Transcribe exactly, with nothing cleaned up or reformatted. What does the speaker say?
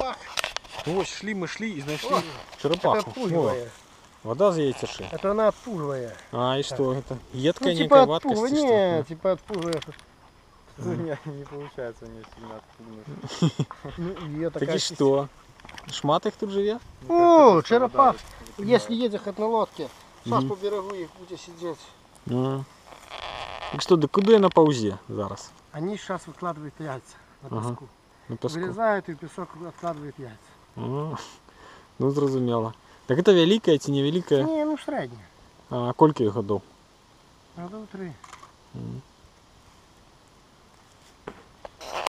черепах. Ось, шли мы шли и нашли О, черепаху. Это отпугивая. О, вода за яйцеши. Это она отпугивая. А, и что это? Ну, Едкая типа некая ваткость? отпугивая. и что? Не, типа отпугивая. У меня не получается у нее сильно отпугнуть. Ну, ее Так такая и что? Шмат их тут живет? О, черепах. Если едешь на лодке, сейчас по берегу их будете сидеть. А. Так что, да куди на паузе зараз? Они сейчас выкладывают яйца на Ага. песку. На песку? Вырезают и в песок откладывают яйца. А, ну, зрозуміло. Так это великая ці невеликая? Не, ну средние. А кольки їх годов? Года три. М.